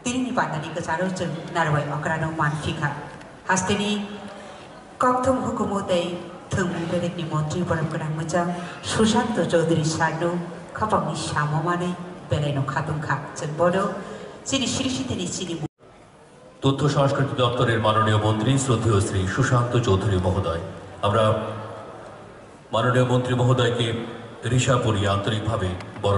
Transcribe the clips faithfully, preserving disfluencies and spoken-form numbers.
तिरिनि पान्दानि गोजारो जों नारवाय अक्रानो मानफिखा हास्तेनि कक्थम हुकुमोदै थोंमु बेरेकनि मन्त्रि बरमगोनां मोजां सुशांत चौधरी सारनो खापांनि साममानै बेलायनो खादुंखा जों बड सिनि सिरिसितेनि सिनि তথ্য সংস্কৃতি দপ্তরের মাননীয় মন্ত্রী শ্রদ্ধেয় শ্রী সুশান্ত চৌধুরী মহোদয়, আমরা মাননীয় মন্ত্রী মহোদয়কে ঋষা পরিয়ে আন্তরিকভাবে বরণ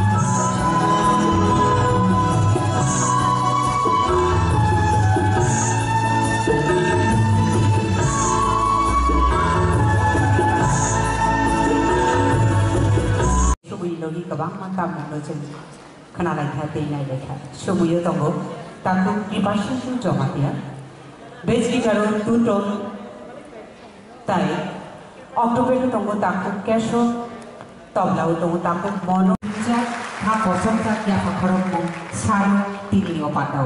Lagi kabang makam nang jeng kenalan hati nai lekha semuanya tunggu takut dipasang tu joma dia besi kalau tuntun tai Oktober tu tunggu takut keso tablau tunggu takut mono jak hak kosong jak ya pakarong mo saru tini opatau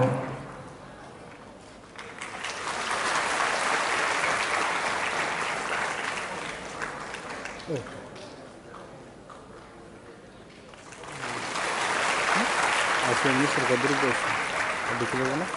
ini serga dulu bos, ada kilo mana?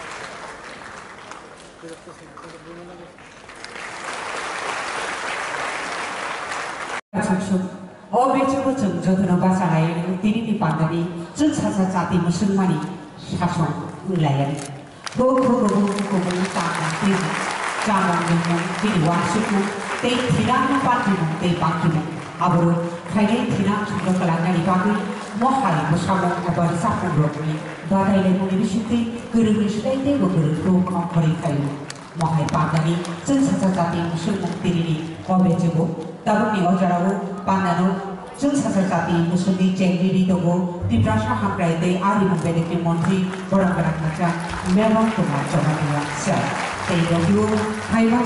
Oh betul betul jodoh bahasa lain tini di pandai jeng saja jati musim mani sasong wilayah. Buku buku buku buku tangan tini jangan dengan tini wasukmu teh tidak mempati teh pakimu aburu kaya tidak sudah kelana di pagi mohai bersama abang sapung rokni badai lemu di sini gerung sudah itu gerung tu kongkori kayu mohai pandai jeng saja jati musim tini ni obe jebo tahu ni ojarawo pandano jeng saja jati musim di cenggi di togo di prasa hamkai deh ari membedek menteri orang berak macam memang cuma cuma dia sah teh dobu hai macam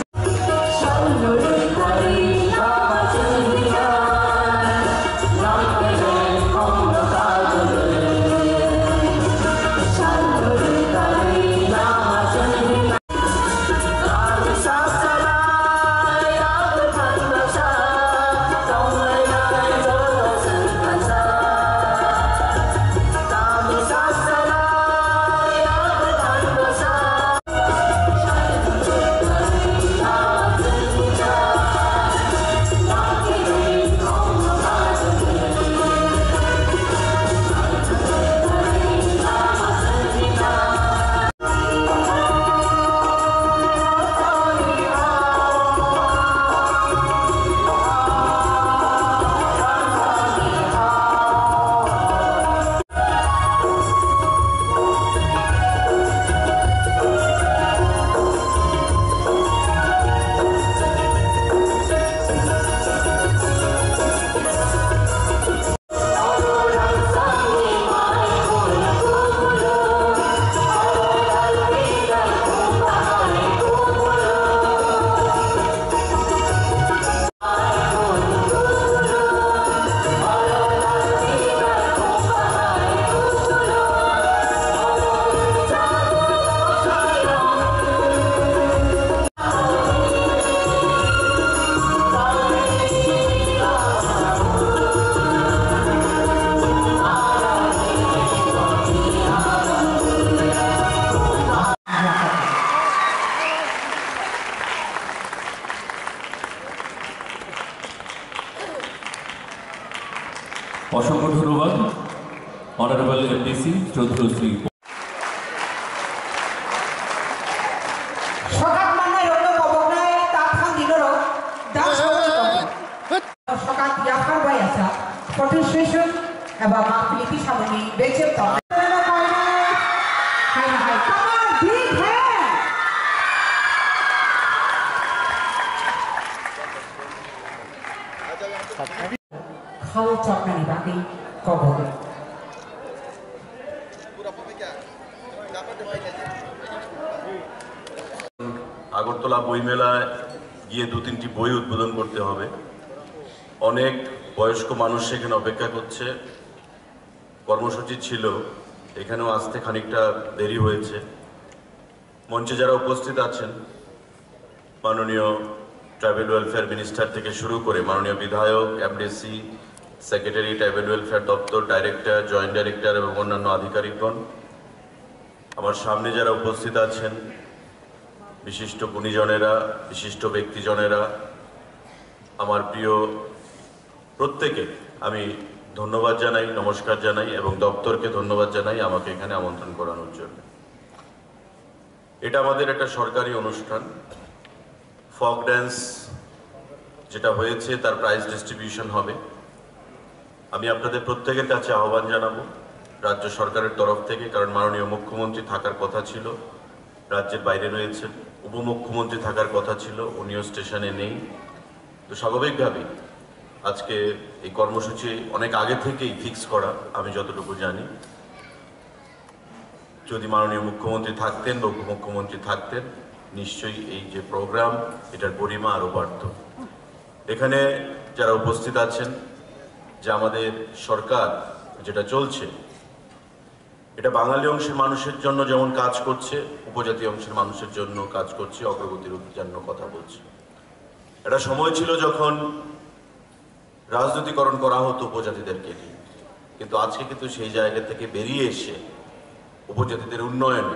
অসংখ্য ধন্যবাদ honourable MDC Chowdhury Shri সকাল মানে road কবনায় তাথাং দিনর Das সকাল ইয়াফার by আছে participation এবং মাপলিতি সামনে বেচে তো hi hi come on big hand খাও চকনানি বাকি কবর আগরতলা বইমেলায় গিয়ে দু তিনটি বই উদ্বোধন করতে হবে। অনেক বয়স্ক মানুষ সেখানে অপেক্ষা করছে। কর্মসূচি ছিল, এখানেও আসতে খানিকটা দেরি হয়েছে। মঞ্চে যারা উপস্থিত আছেন, মাননীয় ট্রাইবেল ওয়েলফেয়ার মিনিস্টার থেকে শুরু করে মাননীয় বিধায়ক, এমডিসি, সেক্রেটারি, ট্রাইবেল ওয়েলফেয়ার দপ্তর, ডাইরেক্টর, জয়েন্ট ডাইরেক্টর এবং অন্যান্য আধিকারিকগণ, আমার সামনে যারা উপস্থিত আছেন, বিশিষ্ট গুণীজনেরা, বিশিষ্ট ব্যক্তিজনেরা, আমার প্রিয় প্রত্যেকে আমি ধন্যবাদ জানাই, নমস্কার জানাই এবং দপ্তরকে ধন্যবাদ জানাই আমাকে এখানে আমন্ত্রণ করানোর জন্য। এটা আমাদের একটা সরকারি অনুষ্ঠান। ফক ড্যান্স যেটা হয়েছে তার প্রাইজ ডিস্ট্রিবিউশন হবে। আমি আপনাদের প্রত্যেকের কাছে আহ্বান জানাবো রাজ্য সরকারের তরফ থেকে, কারণ মাননীয় মুখ্যমন্ত্রী থাকার কথা ছিল, রাজ্যের বাইরে রয়েছেন। উপমুখ্যমন্ত্রী থাকার কথা ছিল, উনিও স্টেশনে নেই। তো স্বাভাবিকভাবেই আজকে এই কর্মসূচি অনেক আগে থেকেই ফিক্স করা, আমি যতটুকু জানি। যদি মাননীয় মুখ্যমন্ত্রী থাকতেন বা উপমুখ্যমন্ত্রী থাকতেন, নিশ্চয়ই এই যে প্রোগ্রাম এটার পরিমা আরও বাড়ত। এখানে যারা উপস্থিত আছেন, যে আমাদের সরকার যেটা চলছে, এটা বাঙালি অংশের মানুষের জন্য যেমন কাজ করছে, উপজাতি অংশের মানুষের জন্য কাজ করছে, অগ্রগতির জন্য কথা বলছে। একটা সময় ছিল যখন রাজনীতিকরণ করা হতো উপজাতিদেরকে নিয়ে, কিন্তু আজকে কিন্তু সেই জায়গা থেকে বেরিয়ে এসে উপজাতিদের উন্নয়নে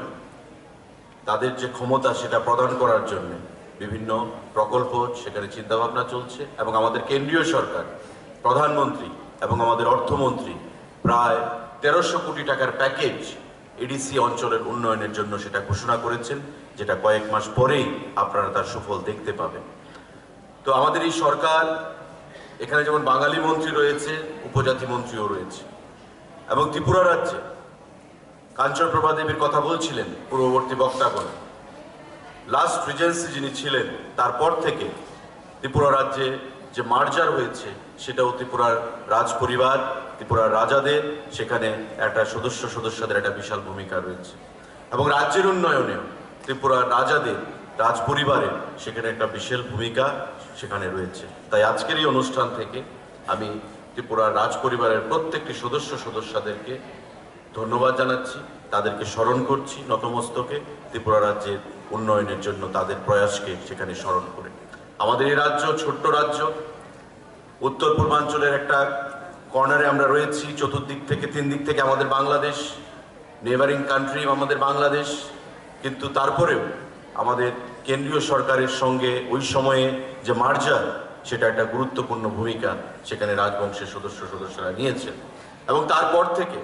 তাদের যে ক্ষমতা সেটা প্রদান করার জন্য বিভিন্ন প্রকল্প সেখানে চিন্তাভাবনা চলছে। এবং আমাদের কেন্দ্রীয় সরকার, প্রধানমন্ত্রী এবং আমাদের অর্থমন্ত্রী প্রায় তেরোশো কোটি টাকার প্যাকেজ এডিসি অঞ্চলের উন্নয়নের জন্য সেটা ঘোষণা করেছেন, যেটা কয়েক মাস পরেই আপনারা তার সুফল দেখতে পাবেন। তো আমাদের এই সরকার, এখানে যেমন বাঙালি মন্ত্রী রয়েছে, উপজাতি মন্ত্রীও রয়েছে। এবং ত্রিপুরা রাজ্যে কাঞ্চনপ্রভা দেবীর কথা বলছিলেন পূর্ববর্তী বক্তাগণ, লাস্ট রিজেন্সি যিনি ছিলেন, তারপর থেকে ত্রিপুরা রাজ্যে যে মার্জার হয়েছে সেটাও ত্রিপুরার রাজ পরিবার, ত্রিপুরার রাজাদের সেখানে একটা সদস্য সদস্যদের একটা বিশাল ভূমিকা রয়েছে। এবং রাজ্যের উন্নয়নেও ত্রিপুরার রাজাদের, রাজ পরিবারের সেখানে একটা বিশাল ভূমিকা সেখানে রয়েছে। তাই আজকের এই অনুষ্ঠান থেকে আমি ত্রিপুরার রাজ পরিবারের প্রত্যেকটি সদস্য সদস্যদেরকে ধন্যবাদ জানাচ্ছি, তাদেরকে স্মরণ করছি নতমস্তকে, ত্রিপুরা রাজ্যের উন্নয়নের জন্য তাদের প্রয়াসকে সেখানে স্মরণ করে। আমাদের এই রাজ্য ছোট্ট রাজ্য, উত্তর পূর্বাঞ্চলের একটা কর্নারে আমরা রয়েছি। চতুর্দিক থেকে, তিন দিক থেকে আমাদের বাংলাদেশ, নেবারিং কান্ট্রি আমাদের বাংলাদেশ। কিন্তু তারপরেও আমাদের কেন্দ্রীয় সরকারের সঙ্গে ওই সময়ে যে মার্জার, সেটা একটা গুরুত্বপূর্ণ ভূমিকা সেখানে রাজবংশের সদস্য সদস্যরা নিয়েছেন। এবং তারপর থেকে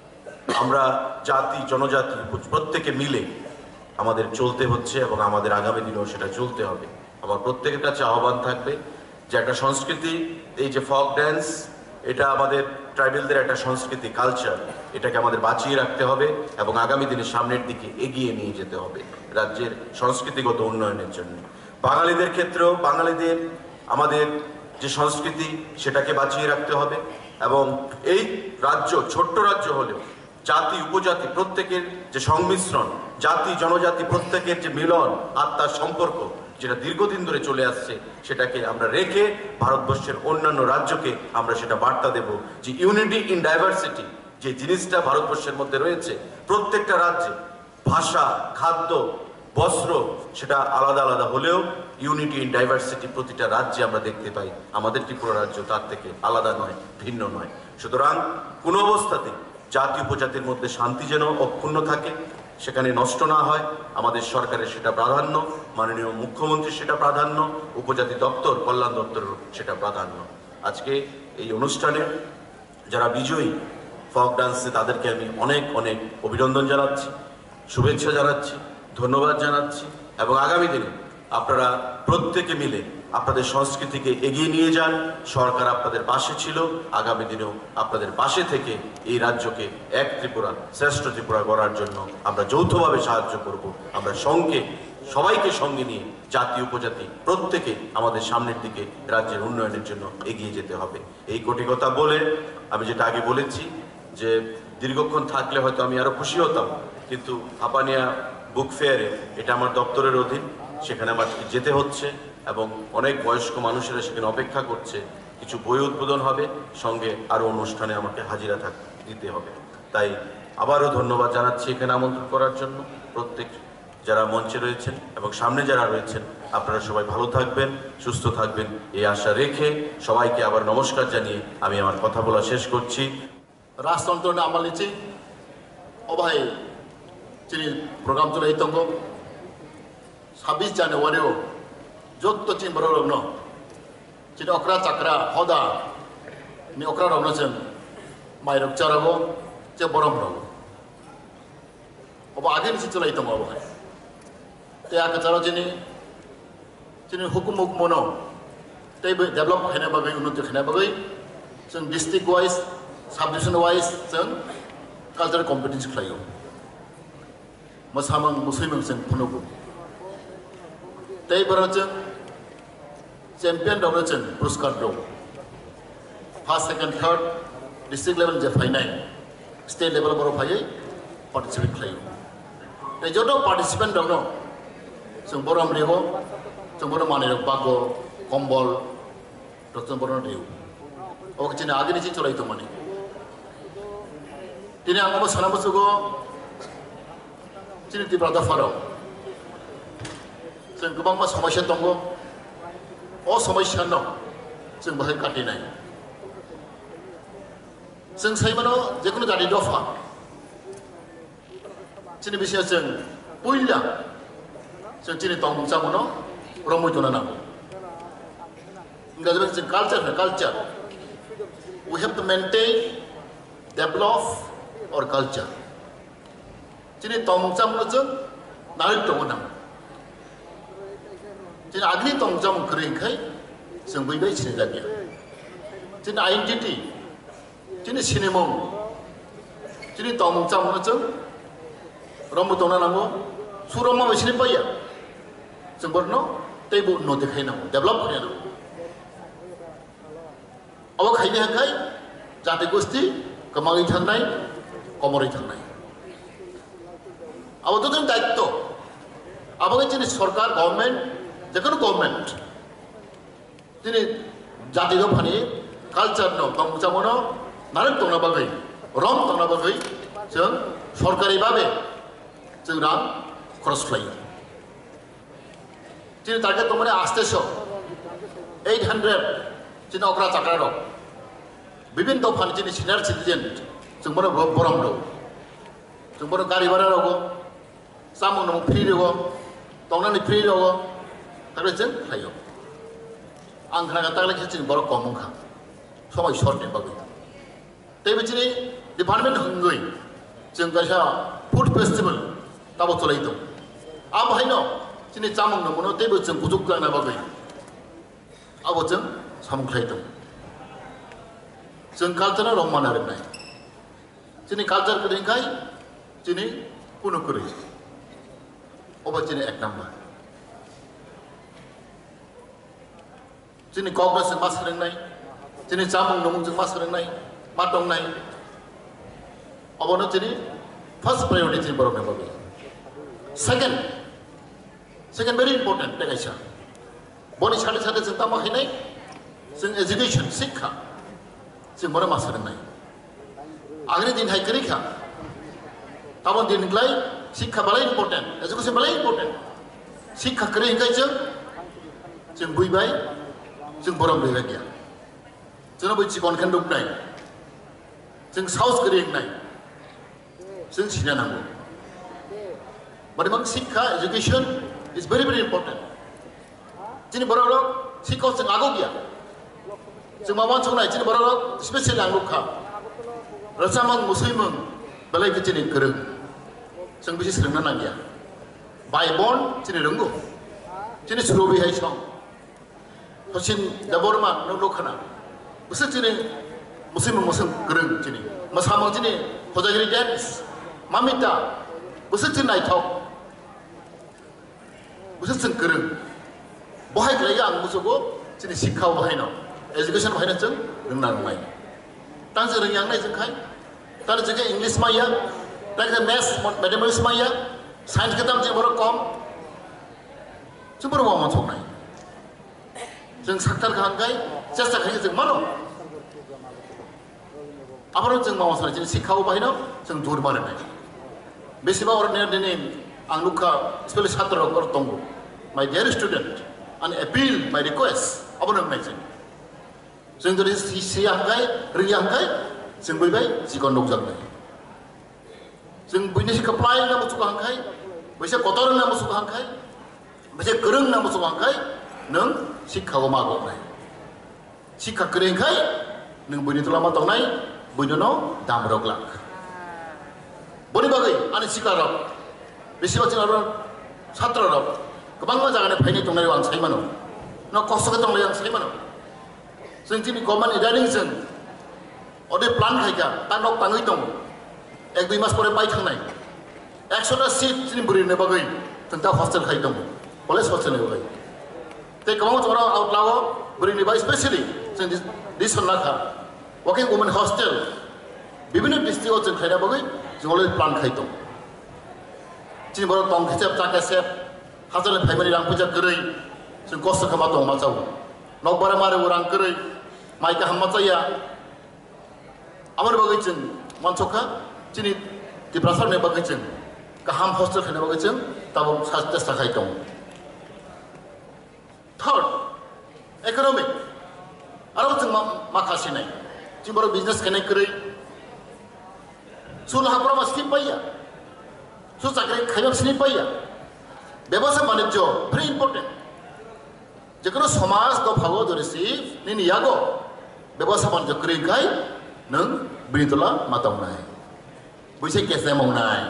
আমরা জাতি, জনজাতি প্রত্যেকে মিলে আমাদের চলতে হচ্ছে এবং আমাদের আগামী দিনেও সেটা চলতে হবে। আমার প্রত্যেকের কাছে আহ্বান থাকবে যে একটা সংস্কৃতি, এই যে ফক ড্যান্স, এটা আমাদের ট্রাইবেলদের একটা সংস্কৃতি, কালচার, এটাকে আমাদের বাঁচিয়ে রাখতে হবে এবং আগামী দিনে সামনের দিকে এগিয়ে নিয়ে যেতে হবে রাজ্যের সংস্কৃতিগত উন্নয়নের জন্য। বাঙালিদের ক্ষেত্রেও বাঙালিদের আমাদের যে সংস্কৃতি সেটাকে বাঁচিয়ে রাখতে হবে। এবং এই রাজ্য ছোট্ট রাজ্য হলেও জাতি উপজাতি প্রত্যেকের যে সংমিশ্রণ, জাতি জনজাতি প্রত্যেকের যে মিলন, আত্মার সম্পর্ক, যেটা দীর্ঘদিন ধরে চলে আসছে, সেটাকে আমরা রেখে ভারতবর্ষের অন্যান্য রাজ্যকে আমরা সেটা বার্তা দেব যে ইউনিটি ইন ডাইভার্সিটি যে জিনিসটা ভারতবর্ষের মধ্যে রয়েছে, প্রত্যেকটা রাজ্যে ভাষা, খাদ্য, বস্ত্র সেটা আলাদা আলাদা হলেও ইউনিটি ইন ডাইভার্সিটি প্রতিটা রাজ্যে আমরা দেখতে পাই। আমাদের ত্রিপুরা রাজ্য তার থেকে আলাদা নয়, ভিন্ন নয়। সুতরাং কোনো অবস্থাতেই জাতি উপজাতির মধ্যে শান্তি যেন অক্ষুণ্ণ থাকে, সেখানে নষ্ট না হয়, আমাদের সরকারের সেটা প্রাধান্য, মাননীয় মুখ্যমন্ত্রীর সেটা প্রাধান্য, উপজাতি দপ্তর, কল্যাণ দপ্তরের সেটা প্রাধান্য। আজকে এই অনুষ্ঠানে যারা বিজয়ী ফক ডান্সে, তাদেরকে আমি অনেক অনেক অভিনন্দন জানাচ্ছি, শুভেচ্ছা জানাচ্ছি, ধন্যবাদ জানাচ্ছি। এবং আগামী দিনে আপনারা প্রত্যেকে মিলে আপনাদের সংস্কৃতিকে এগিয়ে নিয়ে যান। সরকার আপনাদের পাশে ছিল, আগামী দিনেও আপনাদের পাশে থেকে এই রাজ্যকে এক ত্রিপুরা, শ্রেষ্ঠ ত্রিপুরা গড়ার জন্য আমরা যৌথভাবে সাহায্য করব। আমরা সঙ্গে সবাইকে সঙ্গে নিয়ে জাতি উপজাতি প্রত্যেকে আমাদের সামনের দিকে রাজ্যের উন্নয়নের জন্য এগিয়ে যেতে হবে। এই কোটি কথা বলে আমি যেটা আগে বলেছি যে দীর্ঘক্ষণ থাকলে হয়তো আমি আরো খুশি হতাম, কিন্তু হাপানিয়া বুক ফেয়ারে এটা আমার দপ্তরের অধীন, সেখানে আমার যেতে হচ্ছে এবং অনেক বয়স্ক মানুষেরা সেখানে অপেক্ষা করছে। কিছু বই উদ্বোধন হবে, সঙ্গে আরো অনুষ্ঠানে আমাকে হাজিরা থাক দিতে হবে। তাই আবারও ধন্যবাদ জানাচ্ছি এখানে আমন্ত্রণ করার জন্য। প্রত্যেক যারা মঞ্চে রয়েছেন এবং সামনে যারা রয়েছেন, আপনারা সবাই ভালো থাকবেন, সুস্থ থাকবেন, এই আশা রেখে সবাইকে আবার নমস্কার জানিয়ে আমি আমার কথা বলা শেষ করছি। রাজতন্ত্র নামালিছি অবাই Jadi program tu lah itu ko sabis Januari o jod to cing baru no. Jadi okra cakra hoda ni okra ram no cing mai rok cara ko cing borom no. Oba agen si tu lah itu ko oba. Tiada cara jadi jadi hukum hukum mono. Tapi develop hanya bagai unnati hanya bagai cing district wise, subdivision wise cing cultural competition kelayu. Masamang muslim cing penuh. Tapi berarti champion dah cing puruskar dah. First, second, third, district level je final, state level baru final participate kelayu. Tapi jodoh participant dah no. Cing boram riho, cing boram mana rok bago, kombol, doktor boram riho. Oke cina agi ni cing culai itu mana. Ini angkat mas sana masuk go, cina tiba ada farau. Cing kubang mas sama siapa tunggu, oh sama siapa no, cing bahaya kati nai. Cing saya mana, jekunu jadi dofa. Cina bisa cing punya. So cini tong sama no, romo itu nana. Enggak sebab culture, culture. We have to maintain, develop our culture. Cini tong sama no cing, naik tong nana. Cini agni tong sama kering kai, cing bui-bui cini lagi. Cini identity, cini cini mong, cini tong sama no cing, romo itu nana go, suroma macam ni payah. Sempurna, tapi bu no dekai nama, develop punya nama. Awak hai ni hai, jati gusti, kemangi thanai, komori thanai. Awak tu kan daito. Awak ini jenis sarkar, government, jangan government. Jadi jati tu pani, culture no, kamu macam mana, narik tu na bagai, rom tu na bagai, jeng sarkari babe, jeng ram cross flyer. Jadi target tu mana aste show, eight hundred, jadi okra cakra do. Bibin tu pan jadi senior citizen, semua orang boram do, semua orang kari bara do, samung namu free do, tongna ni free do, tapi jen layo. Angkara kata lagi jadi baru komung kah, semua short ni bagai. Tapi jadi department hungui, jadi kerja food festival, tahu tu lah itu. Apa hai no? Cini camung namun no, tapi ceng kutuk kan apa gay? Aku ceng samung kelihatan. Ceng culture na Roma narim nai. Cini culture kering kai, cini punuh kuri. Obat cini ek number. Cini kongres ceng mas kering nai, cini camung namun ceng mas kering nai, matong nai. Obat no cini first priority cini baru apa gay? Second. Second very important dengan saya. Boni cari cari tentang apa ini? Sing education, sikha. Sing mana masalah ini? Agar din hai kerja. Tawan din kelai sikha balai important, education balai important. Sikha kerja kerja. Sing bui bai, sing boram bui lagi. Sing bui cikon kenduk nai. Sing saus kerja nai. Sing sini nanggu. Bagaimana sikha education is very very important. Jadi baru sikau seng agak dia. Semua orang cakap jadi baru spesial yang luka. Rasamang muslimung balai kecil ni kereng. Seng bisi sering nang dia. Baibon jadi renggu. Jadi surubi hai song. Hosin dapur mana nol kana. Besar jadi muslim muslim kereng jadi. Masamang jadi hojagiri dance. Mamita besar jadi naik tau. Besar sengkereng, bahaya kelaya ang musuh ko, jadi sikau bahaya no, education bahaya ceng, renang main. Tang sering yang naik cengkai, tang juga English maya, tang juga math, mathematics maya, science kita macam baru kom, cuma baru masuk naik. Ceng saktar kahangkai, jasa kahangkai ceng mana? Apa orang ceng mau sana, jadi sikau bahaya no, ceng dur mana naik. Biasa orang ni ada ni. Ang luka, especially satra or tonggo. My dear student, an appeal, my request, apa nak macam? Sehingga dari siang kai, riang kai, sehingga baik, si kondok jangan. जों बयनिसि कप्लाय ना मुसुक हांखाय बैसे Qatar ना मुसुक हांखाय बैसे गोरों ना मुसुक हांखाय नों शिक्षाखौ मागौनाय शिक्षा गोरोंखाय नों बयनि तला मा दंनाय बयनो दामरक लाख बनि बागै आनि शिकारक बेसेबा जों छात्ररक गोबां जागानि फायनाय दंनाय आं सायमानो ना खस्थ' दंनाय आं सायमानो जों दिनै गभर्नमेन्ट इडारिंजों अदे प्लान खायगा तांनक ताङै दं एक दुइ मास परे बायखांनाय एकस'टा सिट दिनै बुरिनो बागै जों दा हस्टेल खाय दं कलेज हस्टेलनि बागै ते गोबां जरा आउटलाव बुरिनि बाय स्पेशली जों दिसन नाखा वर्किं वुमेन हस्टेल विभिन्न डिस्ट्रिक्टआव जों खायना बागै जों अलरेडि प्लान खाय दं दिनै बर' दं खेसेब चा खेसेब हाजारनि फाइमानि रां फैसा गोरै जों खस्थ' खामा दं मा जावो नकबारा मारो रां गोरै माइका हाम्मा जाया आमार बागै जों मानसखा दिनै डिप्रासारनि बागै जों गाहाम हस्टेल खायना बागै जों दाबो चेष्टा खाय दं थार्ड इकनमिक आरो जों माखासे नाय जों बर' बिजनेस खायनाय गोरै सुल हाफोरा मा स्किम पाइया सु चाकरि खायबा स्किम पाइया व्यवसाय बाणिज्य भेरी इम्पोर्टेंट जेखुनु समाज दफागो दरिसि निनि यागो व्यवसाय बाणिज्य गोरैखाय नों बिनितला मातावनाय बैसे केसे मावनाय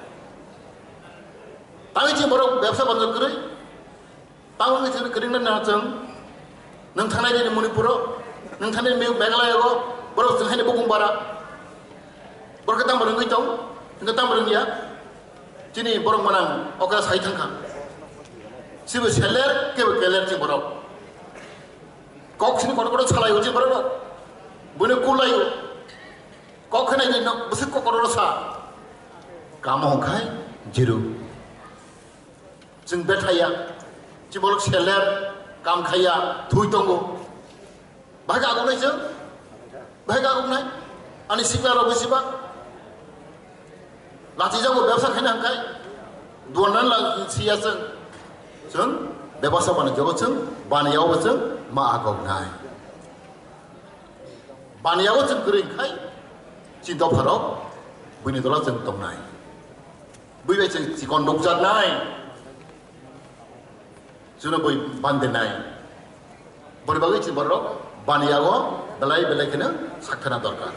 ताङै जों बर' व्यवसाय बाणिज्य गोरै ताङै जों गोरैना ना जों नों थानाय दिनै मणिपुराव नों थानाय मेघालयाव बर' जों हायनो बुंबारा बर'खौ दाम रोङै दं नों दाम रोङिया दिनै बर' मानां अकरा साय थांखा सिबो सेलेर केबो केलेर जों बर' कक्सनि कटकट सालायो जों बर' बयनो कुलायो कक होनाय दिन बोसोर ककट सा काम हंखाय जिरु जों बे थाया जों बर' सेलेर काम खाया थुइ दंगो बाहाय आगौनाय जों बाहाय आगौनाय आंनि सिख्लाराव बेसेबा लाथिजागो व्यवसा खायनो हांखाय दुवनानै लाखिया जों जों व्यवसा बाणिज्यखौ जों बानायावबो जों मा आगावनाय बानायावबो जों गोरैखाय जि दफाराव बैनि दला जों दंनाय बैबाय जों जिखन दगजानाय जोंनो बै बान्देनाय बोरैबागै जों बर' बानायागो बेलाय बेलायखौनो साखोना दरकार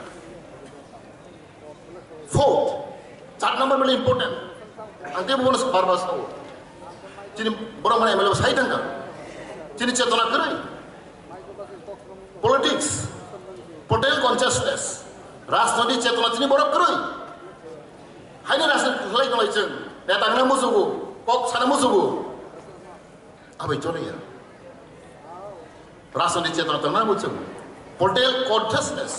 फोर्थ चार नंबर में इम्पोर्टेंट अंते बोनो बार बार सावो जिनि बर' माने एमएलए साइ थांगा जिनि चेतना करै पॉलिटिक्स पटेल कॉन्शियसनेस राजनीति चेतना जिनि बर' करै हायनो राजनीति खलाय गलाय जों नेतांना मोजुगो कक साना मोजुगो आबै जरैया राजनीति चेतना तंना मोजुं पटेल कॉन्शियसनेस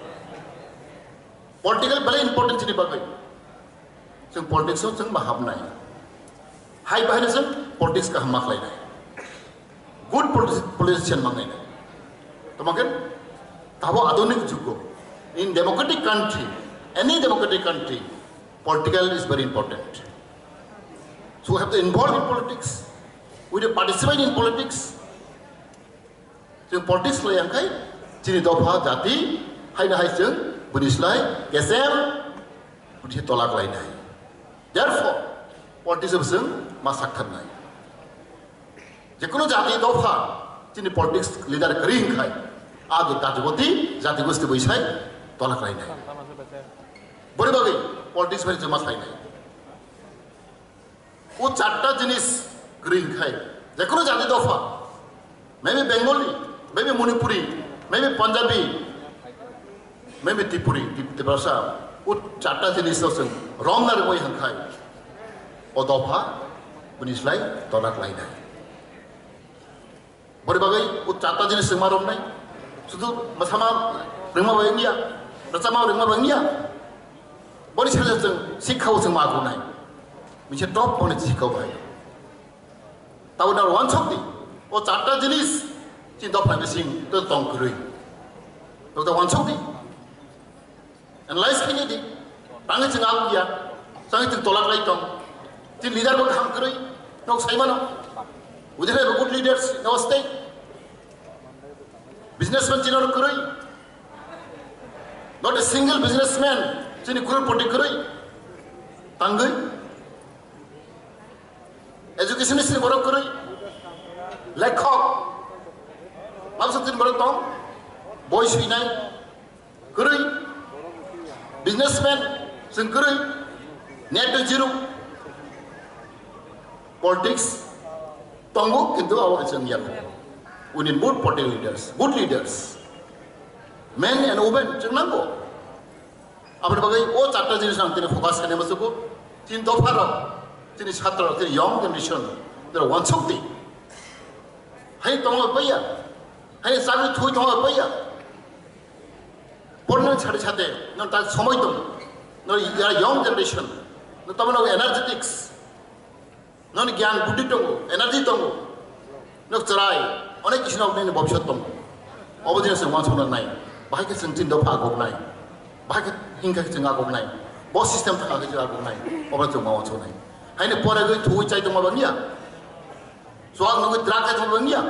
पॉलिटिकल very important जिनि बागै जों पॉलिटिक्सआव जों बाहाबनाय हाय बाहायनो जों पॉलिटिक्स का हामा खालायनाय गुड पॉलिटिशियन मांगायनाय तमागेन ताबो आधुनिक जुग in democratic country any democratic country political is very important so we have to involve in politics we have to participate in politics जों पॉलिटिक्स लायखाय जिनि दफा जाति हायनो हाय जों बुनिस्लाय गेसेम बुथि तलाक लायनाय therefore पॉलिटिक्स जों मा साखथारनाय जेकुनु जाति दफा जिनि पॉलिटिक्स लिडार करिंखाय आगे ताजगति जाति गोष्ठी बैसाय तलाक लायनाय बोरै बागै पॉलिटिक्स बारे जों मा सायनाय ओ चारटा जिनिस करिंखाय जेकुनु जाति दफा मेबे बेंगली मेबे मणिपुरी मेबे पंजाबी मेबे त्रिपुरी त्रिपुरा ओ चारटा जिनिसआव जों रंनार गय हांखाय ओ दफा बुनिस्लाय तलाक लायनाय बोरै बागै ओ चारटा जिनिस जों मा रंनाय सुदु मसामा रोंमा बायनिया रचामा रोंमा बायनिया बोरै साले जों शिक्षाव जों मागौनाय मोनसे टप माने शिक्षाव बाय ताउना वान सकति ओ चारटा जिनिस जि दफा बिसिं तो तंख्रै तो वान सकति एनालाइज खायनि दि ताङै जों आगुया जाङै जों तलाक लाय दं जि लिडारबो खाम करै नक साइमानो we have good leaders in our state businessman जिनो करै not a single businessman Jini crore poti करै tanggui education istri borok kuri lekhok maksud tin borok tong boy suinai kuri businessman sing kuri net zero politics tonggu kintu awak sing yak we need good political leaders good leaders men and women sing nanggo apne bagai o chatta jinis nang tini focus kane masuko tin dofaro tini chhatra tini young generation there one shakti hai tonglo paya hai sagri thui tonglo paya porna chhade chhade non ta somoy tong no young generation no tamano energetics non gyan buddhi tong energy tong no charai onek kisu nok ne bobshot tong obodina se wan chona nai bahai ke sing tin dofa gok nai bahai ke hingka ke chenga gok nai bo system thanga ke jara gok nai obra chong ma chona nai hai ne pore goi thui chai tong ma bangya swag no drak ka tong bangya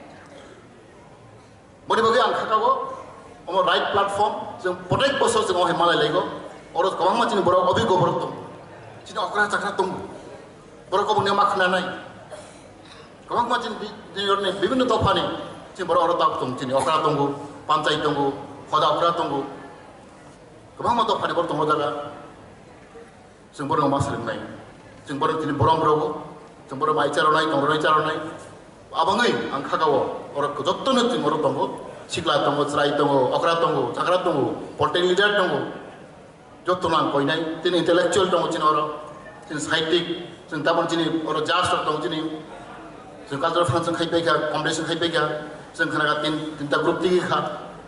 bodi bagi ang khata go omo right platform jeng protect boso jeng o himalaya lego orot kawang ma chin borok obi go borok tong chin okra chakra tong borok ko ne makhna nai kawang ma chin ne bibhinno tofani chin borok orot tak tong chin okra tong panchayat tong khoda okra tong kawang ma tofani borok tong daga jeng borok ma sering nai jeng borok chin borom borok jeng borok mai charo nai tong roi charo nai abangai ang khagawo orok ko jotto ne chin borok tong sikla tong chrai tong okra tong chakra tong political leader tong jotto nang koi nai tin intellectual tong chin oro chin scientific chin tabon chin oro jas tong chin chin cultural function khai pe ka competition khai pe ka chin khana ka tin tin ta group ti kha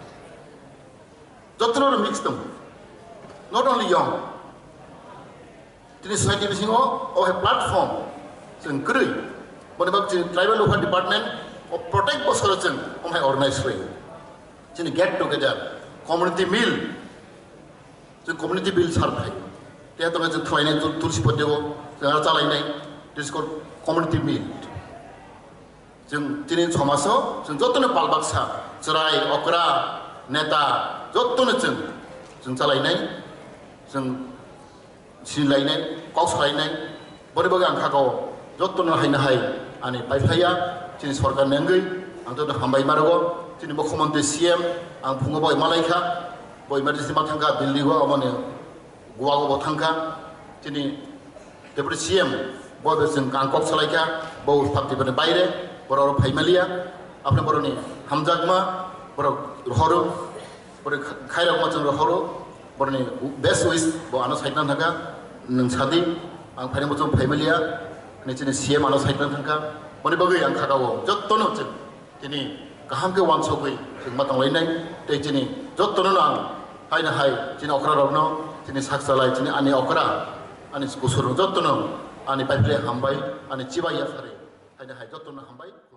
jotto no mix tong not only young tin society bising o o a platform chin krui bone bak chin tribal welfare department o protect bosor chin o mai organize way chin get together community meal chin community meal sar thai te to chin thoi ne tulsi podego jang chalai nai this called community meal jeng tini somaso jeng jotto ne palbaksa chrai okra neta jotto ne jeng jeng chalai nai jeng sinlai nai kausrai nai bori bagi ang khako jotto ne haina hai ani paifaya chini sarkar nengai ang to hambai marago chini mukhyamantri C M ang phungo boy malaikha boy emergency ma thangka Delhi go amane Goa go thangka chini deputy C M boy besin kangkok salaika bo fakti bane baire boro phaimalia apne boro ni hamjagma boro rohoro boro khairok ma chung rohoro boro ni best wish bo ano saitna thaka nang sadi ang phaine mo chung phaimalia ni chini C M ano saitna thangka bani bagai ang khagawo jotto no chen tini kaham ke wan sogoi sing matang lain nai te chini jotto no ang hai na hai chini okra rogno chini saksalai chini ani okra ani kusur jotto no ani paiple hambai ani chibai ya sare hai na hai jotto no hambai